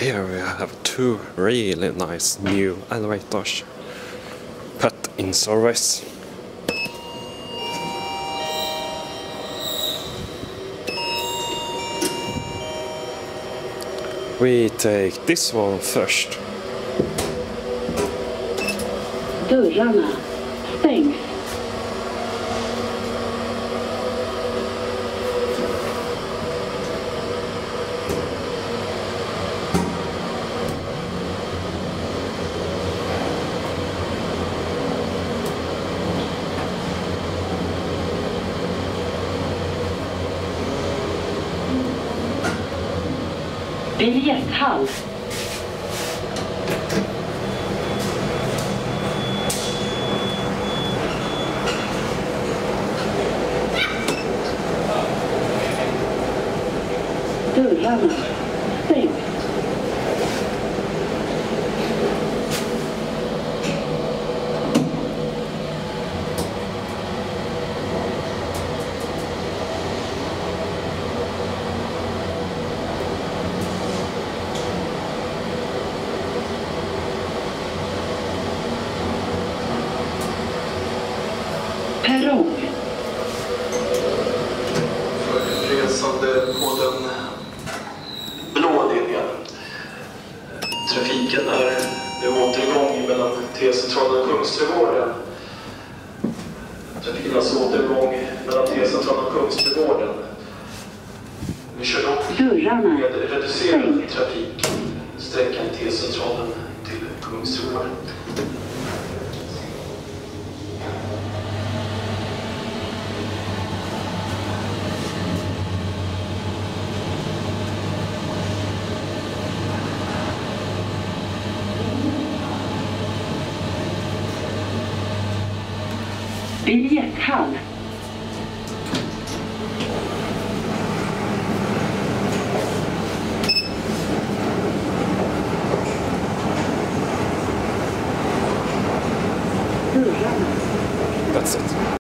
Here we have two really nice new elevators put in service. We take this one first. Dörrarna stängs. Biljetthall. Dörrarna stängs. Perrong. Resande på den blå linjen. Trafiken är nu återgång mellan T-centralen och Kungsträdgården. Trafiken är alltså återgång mellan T-centralen och Kungsträdgården. Vi kör dock med reducerad trafik sträckan T-centralen till Kungsträdgården. Biljetthall.